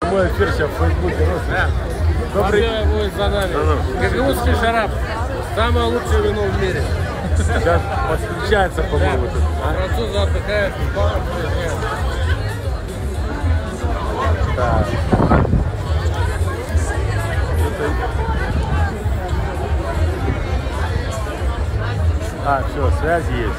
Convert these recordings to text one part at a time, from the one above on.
Мой эфир сейчас в Фейсбуке. Добрый будет за нами. Гагаузский шарап. Самое лучшее вино в мире. Сейчас подключается, по-моему. Французы отдыхают. Да. А, все, связь есть.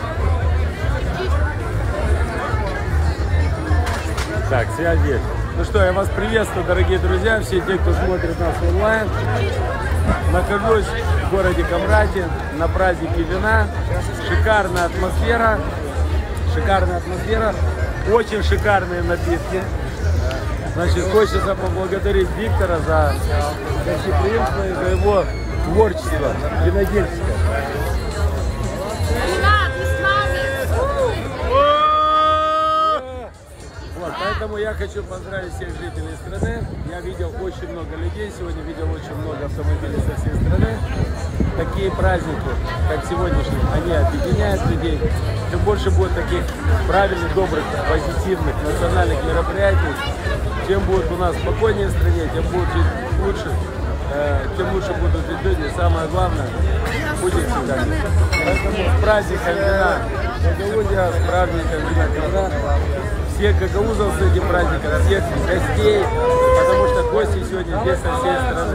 Так, связь есть. Ну что, я вас приветствую, дорогие друзья, все те, кто смотрит нас онлайн. Нахожусь в городе Камрате на празднике вина. Шикарная атмосфера. Шикарная атмосфера. Очень шикарные напитки. Значит, хочется поблагодарить Виктора за гостеприимство и за его творчество винодельческое. Вот, поэтому я хочу поздравить всех жителей страны. Я видел очень много людей сегодня, видел очень много автомобилей со всей страны. Такие праздники, как сегодняшний, они объединяют людей. Чем больше будет таких правильных, добрых, позитивных национальных мероприятий, тем будет у нас спокойнее в стране, тем будет жить лучше, тем лучше будут жить люди. И самое главное, будет всегда. Поэтому с праздником вина Гагаузия, с праздником вина Камрат. Всех гагаузов с этим праздником, всех гостей, потому что гости сегодня здесь со всей страны.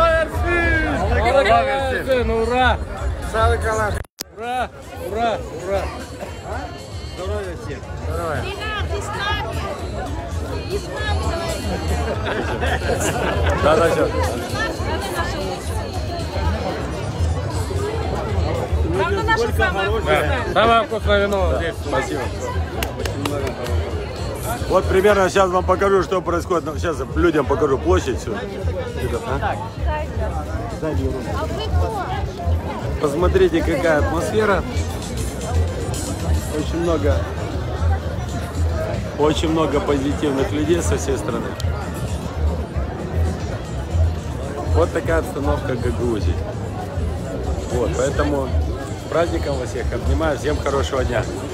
Ура! Ура! Ура! Ура! Здоровья всем! Здоровья! Да, все. Самое вкусное вино здесь. Спасибо. Вот примерно сейчас вам покажу, что происходит. Сейчас людям покажу площадь всю. Посмотрите, какая атмосфера. Очень много позитивных людей со всей страны. Вот такая обстановка в Гагаузии. Вот, поэтому с праздником вас всех обнимаю. Всем хорошего дня.